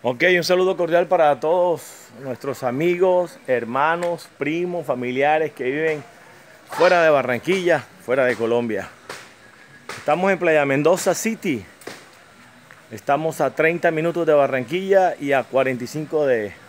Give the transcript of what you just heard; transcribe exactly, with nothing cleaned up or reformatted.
Ok, un saludo cordial para todos nuestros amigos, hermanos, primos, familiares que viven fuera de Barranquilla, fuera de Colombia. Estamos en Playa Mendoza City. Estamos a treinta minutos de Barranquilla y a cuarenta y cinco de,